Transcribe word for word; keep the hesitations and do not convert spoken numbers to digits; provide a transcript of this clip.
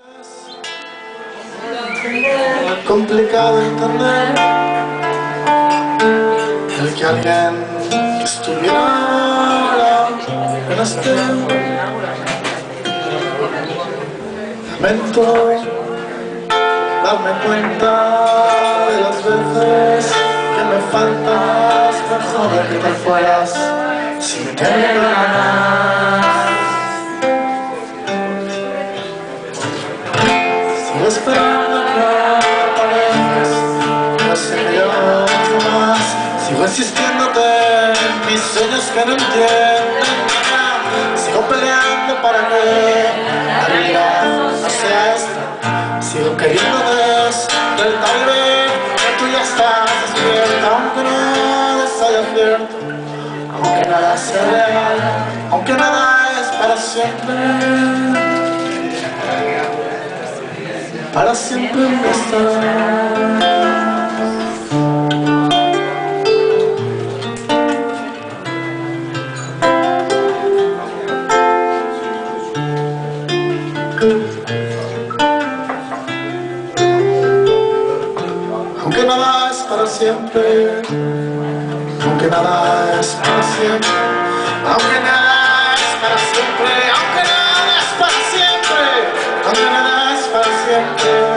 Complicado entender el que alguien que estuviera en este lamento darme cuenta de las veces que me faltas. Mejor de que te fueras si me tienes ganas. Sigo esperando que aparezcas, no sé que yo jamás. Sigo insistiéndote en mis sueños que no entienden nada. Sigo peleando para que la realidad no sea esta. Sigo queriéndote del tal vez que tú ya estás despierta. Aunque nada haya abierto, aunque nada sea real, aunque nada es para siempre, para siempre no estará. Aunque nada es para siempre, aunque nada es para siempre, aunque nada es para siempre, aunque nada es para siempre, aunque nada es para siempre.